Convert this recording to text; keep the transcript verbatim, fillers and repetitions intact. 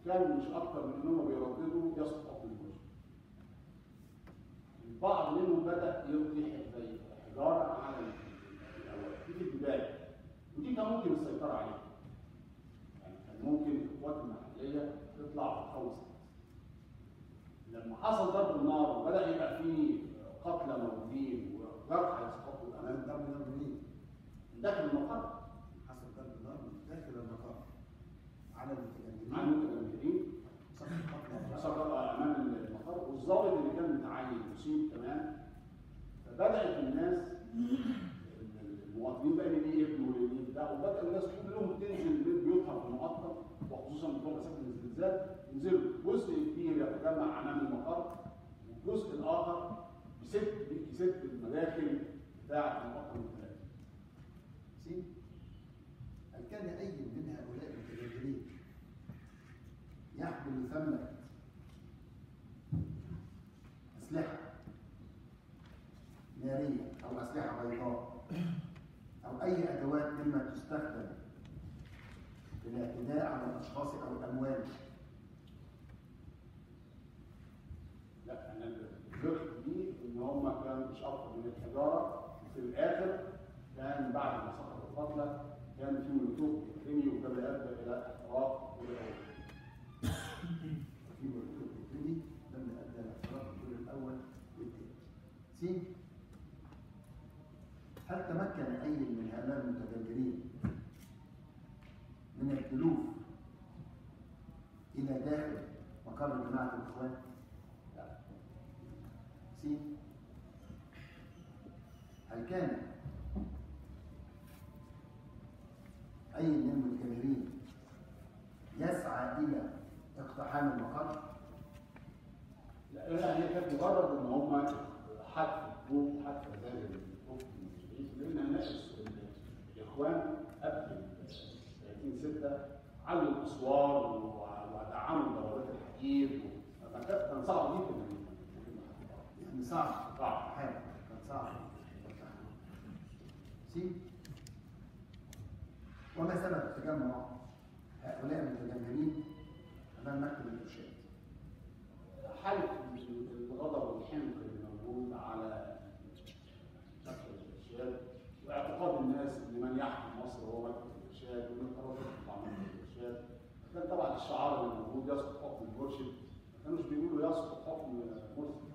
كان مش اكتر من انهم بيرددوا يسقط حكم المرشد. البعض منهم بدا يلقي زي حجاره على الاوائل دي في البدايه، ودي كان ممكن السيطره عليها. يعني كان ممكن القوات المحليه تطلع وتخلص. لما حصل ضرب النار وبدا يبقى فيه قتلى موجودين وجرحى يسقطوا امام ضرب النار منين؟ داخل المقر. حصل ضرب النار من داخل المقر على المتجمهرين. على المتجمهرين سقط امام المقر، والضابط اللي كان متعين مصيب كمان. فبدات الناس المواطنين بقى اللي ليه ابنه واللي ليه ده، وبدا الناس كلهم تنزل من بيوتها في المقطم، وخصوصا بتوع مساكن الزلزال ينزلوا. جزء كبير يتجمع امام المقر، والجزء الاخر بست بست المداخل بتاعه المقطم الثلاثه. سين هل كان اي من هؤلاء المتجمهرين يحمل ثمة اسلحه ناريه او اسلحه بيضاء او اي ادوات مما تستخدم للاعتداء على الاشخاص او الاموال؟ لا، انا ذكرت دي ان هم كانوا مش اكتر من الحجاره، وفي الاخر كان بعد ما سقط القتلى كان في مولوتوف بيترمي وكان يؤدي الى احتراق الدور الاول. في مولوتوف بيترمي لما ادى الى احتراق الدور الاول والثاني. سين هل تمكن اي من هؤلاء المتجمهرين من الدلوف الى داخل مقر جماعه الاخوان؟ لا. سين هل كان اي من المتجمهرين يسعى الى اقتحام المقر؟ لا، لا، هي كانت مجرد ان هم حتف الجنود حتف مزاج الحكم المسؤولين، لان ناقص الاخوان قبل ثلاثين ستة علوا الاسوار ودعموا دورات الحديد، فكان صعب جدا. يعني صعب صعب حاجه كان صعب. سي وما سبب تجمع هؤلاء المتجمهرين امام مكتب الارشاد؟ حالة الغضب والحمق اللي موجود على مكتب الارشاد، واعتقاد الناس ان من يحكم مصر هو مكتب الارشاد، وان القرارات تطلع من مكتب الارشاد. كان طبعا الشعار اللي موجود يسقط حكم المرشد، ما كانوش بيقولوا يسقط حكم مرسي.